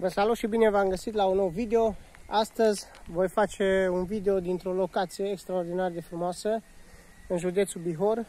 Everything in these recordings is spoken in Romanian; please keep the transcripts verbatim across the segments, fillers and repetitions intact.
Vă salut și bine v-am găsit la un nou video. Astăzi voi face un video dintr-o locație extraordinar de frumoasă în județul Bihor.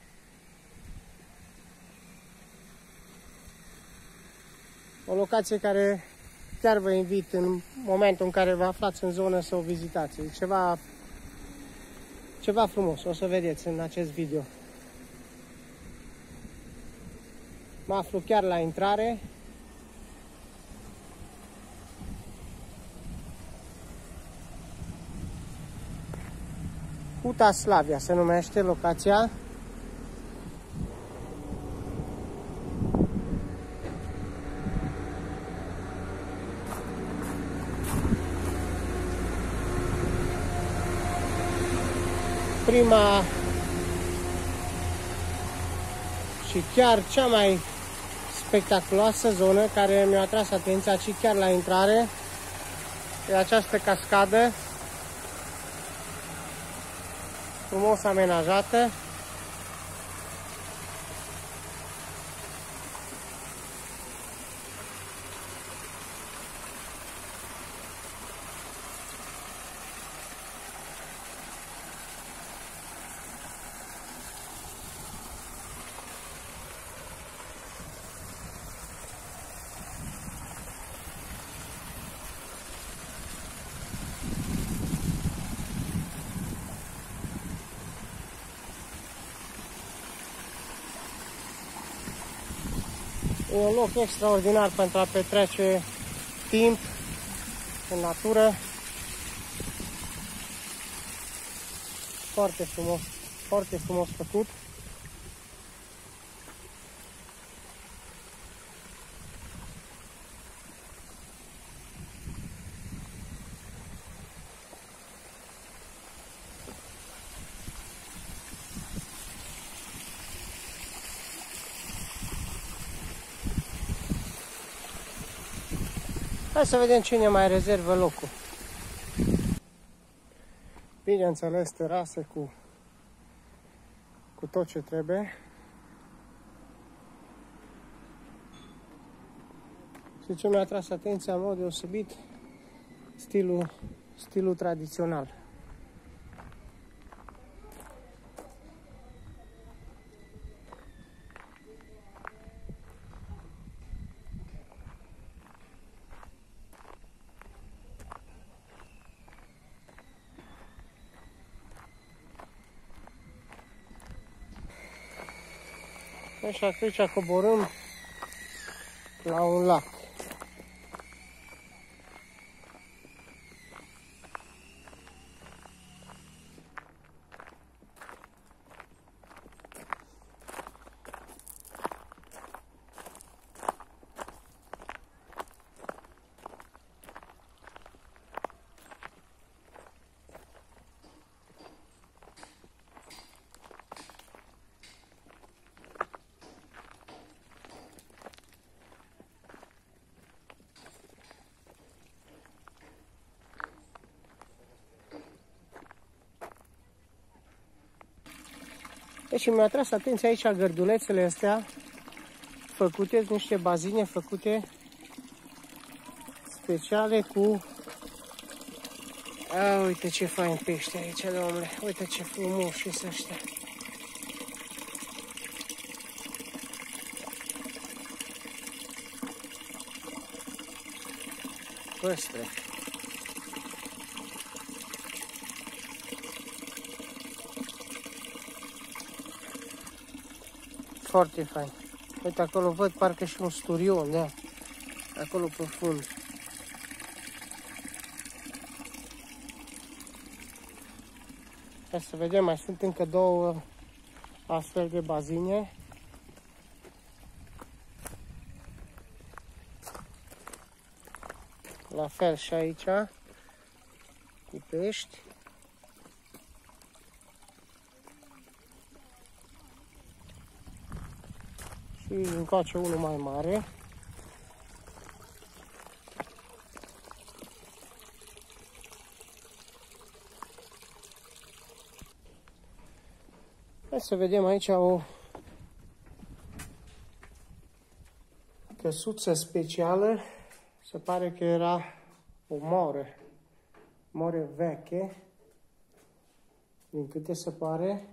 O locație care chiar vă invit în momentul în care vă aflați în zonă să o vizitați. E ceva, ceva frumos, o să vedeți în acest video. Mă aflu chiar la intrare. Huta Slavia se numește locația. Prima și chiar cea mai spectaculoasă zonă care mi-a atras atenția și chiar la intrare e această cascadă frumos amenajată. E un loc extraordinar pentru a petrece timp în natură. Foarte frumos, foarte frumos făcut. Hai să vedem cine mai rezervă locul. Bineînțeles, terase cu, cu tot ce trebuie. Și ce mi-a atras atenția în mod deosebit, stilul, stilul tradițional. Așa că aici coborâm la un lac. Deci mi-a atras atenția aici gărdulețele astea făcute, niște bazine făcute speciale cu... A, uite ce fain pește aici, domnule, uite ce frumos și ăștia. Păstre. Foarte fain. Uite, acolo văd parcă și un sturion, da? Acolo pe fund. Hai să vedem, mai sunt încă două astfel de bazine. La fel și aici, cu pești. Și încoace unul mai mare. Hai să vedem aici o căsuță specială Se pare că era o moră, moră veche, din câte se pare.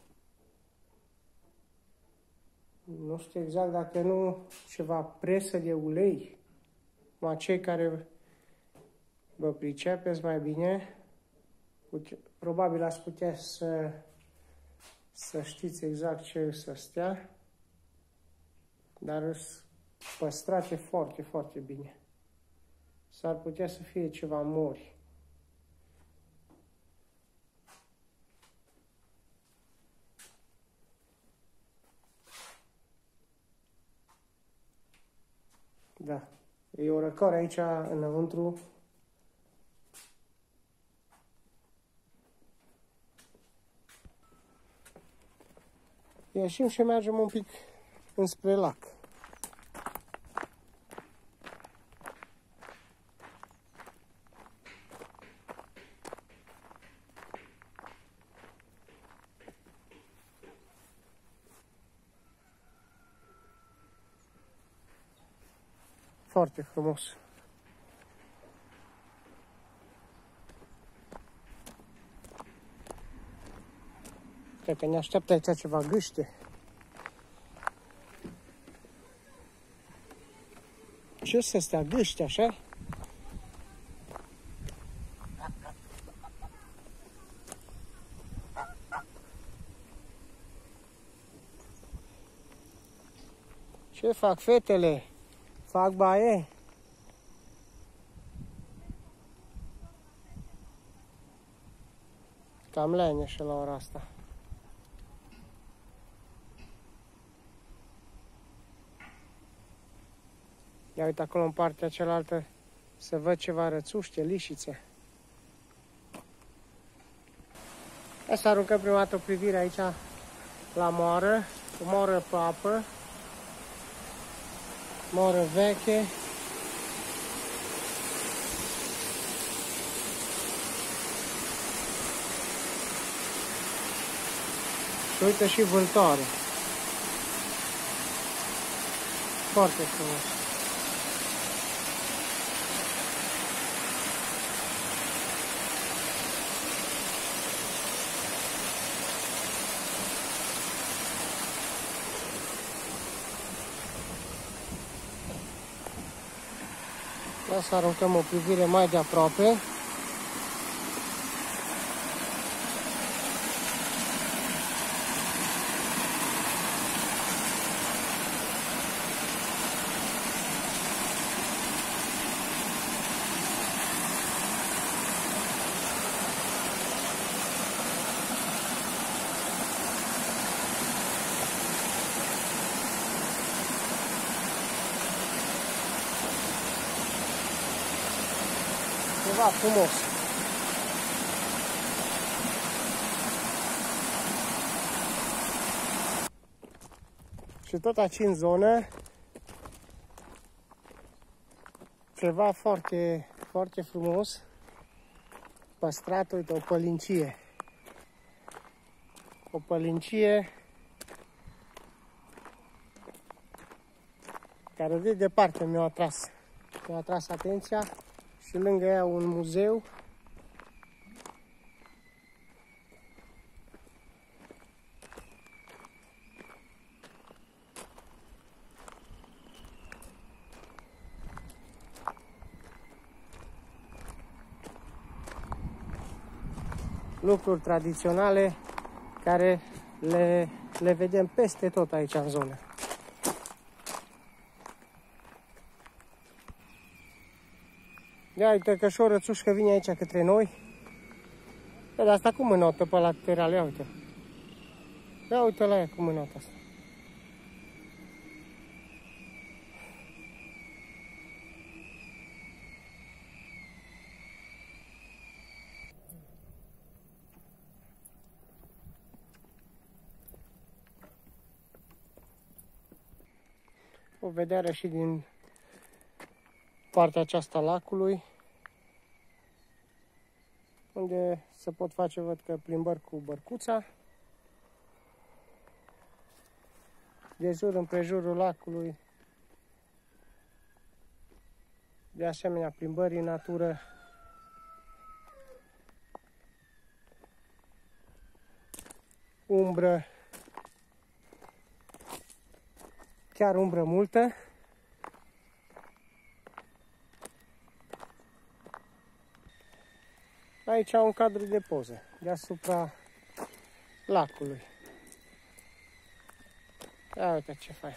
Nu știu exact dacă nu ceva presă de ulei. Ma cei care vă pricepeți mai bine, probabil ați putea să, să știți exact ce să stea, dar sunt păstrate foarte, foarte bine. S-ar putea să fie ceva mori. Da. E o răcoare aici înăuntru. Ieșim și mergem un pic înspre lac. Foarte frumos. Cred că ne așteaptă aici ceva gâște. Ce să stea gâște, așa? Ce fac fetele? Fac baie? Cam leneșă la ora asta. Ia uite acolo în partea cealaltă să văd ceva rățuște, lișițe. Hai să aruncăm prima dată o privire aici la moară, o moară pe apă, moară veche. Și uite și vântoare. Foarte frumos. Hai să aruncăm o privire mai de aproape. Ceva frumos. Și tot aici în zonă, ceva foarte, foarte frumos, păstrat, uite, o pălincie. O pălincie care de departe mi-a atras, mi-a atras atenția. Și lângă ea un muzeu. Lucruri tradiționale care le, le vedem peste tot aici în zonă. Ia uite că și o rățușcă vine aici către noi. Pe de asta cu mânotă pe lateral, ia uite. Ia uite la ea cu mânotă asta. O vedere și din partea aceasta a lacului, unde se pot face, văd că, plimbări cu bărcuța. De jur împrejurul lacului de asemenea plimbări în natură. Umbră, chiar umbră multă. Aici un cadru de poză deasupra lacului. Ia uite ce fain.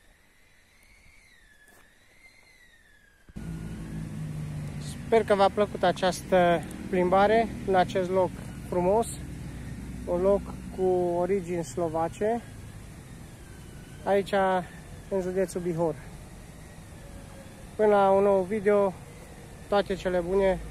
Sper că v-a plăcut această plimbare în acest loc frumos, un loc cu origini slovace, aici în județul Bihor. Până la un nou video, toate cele bune!